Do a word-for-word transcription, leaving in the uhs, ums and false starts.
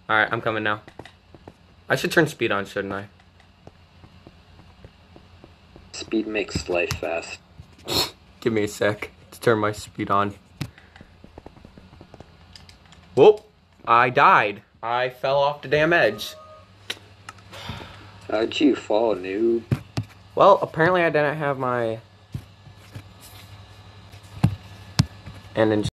Alright, I'm coming now. I should turn speed on, shouldn't I? Speed makes life fast. Give me a sec to turn my speed on. Whoop! I died. I fell off the damn edge. How'd you fall, noob? Well, apparently I didn't have my... And